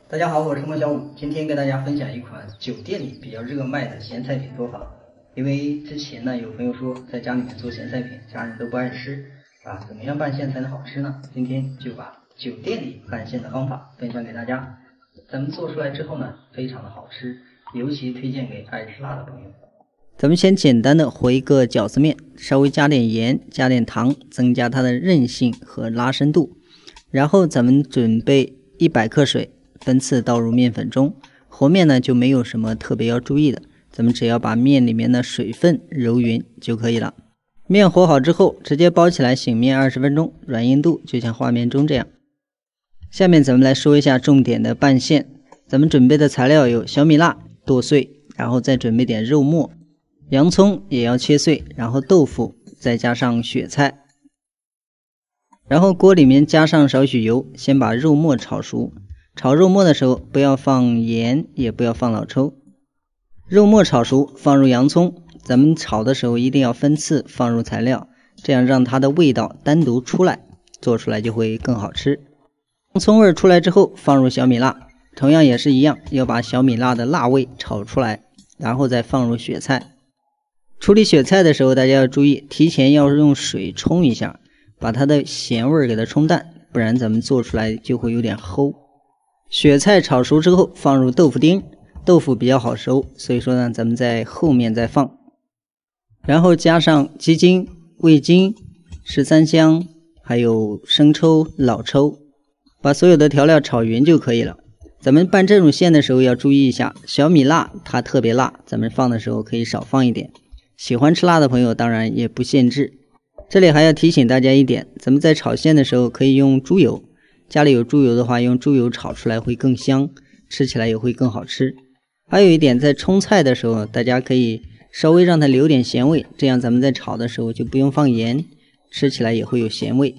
大家好，我是莫小五，今天跟大家分享一款酒店里比较热卖的咸菜品做法。因为之前呢有朋友说在家里面做咸菜品，家人都不爱吃啊，怎么样拌馅才能好吃呢？今天就把酒店里拌馅的方法分享给大家。咱们做出来之后呢，非常的好吃，尤其推荐给爱吃辣的朋友。咱们先简单的和一个饺子面，稍微加点盐，加点糖，增加它的韧性和拉伸度。然后咱们准备100克水，分次倒入面粉中。和面呢就没有什么特别要注意的，咱们只要把面里面的水分揉匀就可以了。面和好之后，直接包起来醒面20分钟，软硬度就像画面中这样。下面咱们来说一下重点的拌馅。咱们准备的材料有小米辣剁碎，然后再准备点肉末，洋葱也要切碎，然后豆腐，再加上雪菜。然后锅里面加上少许油，先把肉末炒熟。炒肉末的时候不要放盐，也不要放老抽。肉末炒熟，放入洋葱。咱们炒的时候一定要分次放入材料，这样让它的味道单独出来，做出来就会更好吃。葱味出来之后，放入小米辣，同样也是一样，要把小米辣的辣味炒出来，然后再放入雪菜。处理雪菜的时候，大家要注意，提前要用水冲一下，把它的咸味给它冲淡，不然咱们做出来就会有点齁。雪菜炒熟之后，放入豆腐丁，豆腐比较好熟，所以说呢，咱们在后面再放。然后加上鸡精、味精、13香，还有生抽、老抽，把所有的调料炒匀就可以了。咱们拌这种馅的时候要注意一下，小米辣它特别辣，咱们放的时候可以少放一点。喜欢吃辣的朋友当然也不限制。这里还要提醒大家一点，咱们在炒馅的时候可以用猪油，家里有猪油的话，用猪油炒出来会更香，吃起来也会更好吃。还有一点，在冲菜的时候，大家可以稍微让它留点咸味，这样咱们在炒的时候就不用放盐，吃起来也会有咸味。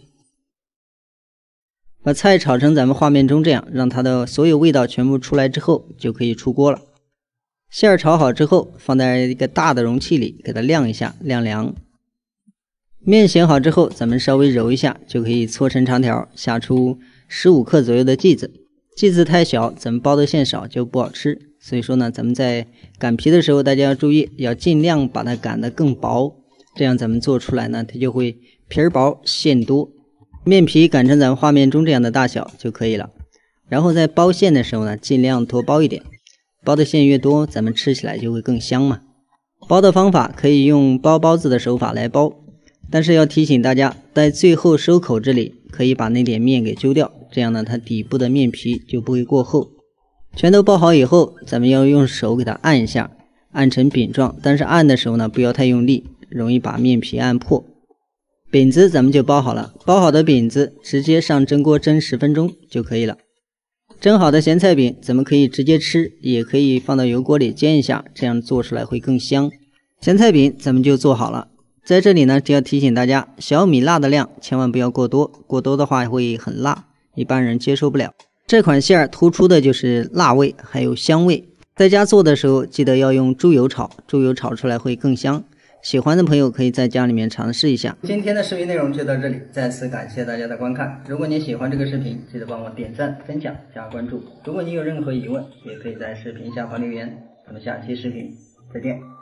把菜炒成咱们画面中这样，让它的所有味道全部出来之后，就可以出锅了。馅儿炒好之后，放在一个大的容器里，给它晾一下，晾凉。面醒好之后，咱们稍微揉一下，就可以搓成长条，下出15克左右的剂子。剂子太小，咱们包的馅少就不好吃。所以说呢，咱们在擀皮的时候，大家要注意，要尽量把它擀得更薄，这样咱们做出来呢，它就会皮儿薄馅多。面皮擀成咱们画面中这样的大小就可以了。然后在包馅的时候呢，尽量多包一点，包的馅越多，咱们吃起来就会更香嘛。包的方法可以用包包子的手法来包，但是要提醒大家，在最后收口这里可以把那点面给揪掉，这样呢，它底部的面皮就不会过厚。全都包好以后，咱们要用手给它按一下，按成饼状，但是按的时候呢，不要太用力，容易把面皮按破。饼子咱们就包好了，包好的饼子直接上蒸锅蒸10分钟就可以了。蒸好的咸菜饼咱们可以直接吃，也可以放到油锅里煎一下，这样做出来会更香。咸菜饼咱们就做好了。在这里呢，就要提醒大家，小米辣的量千万不要过多，过多的话会很辣，一般人接受不了。这款馅儿突出的就是辣味还有香味，在家做的时候记得要用猪油炒，猪油炒出来会更香。喜欢的朋友可以在家里面尝试一下。今天的视频内容就到这里，再次感谢大家的观看。如果你喜欢这个视频，记得帮我点赞、分享、加关注。如果你有任何疑问，也可以在视频下方留言。咱们下期视频再见。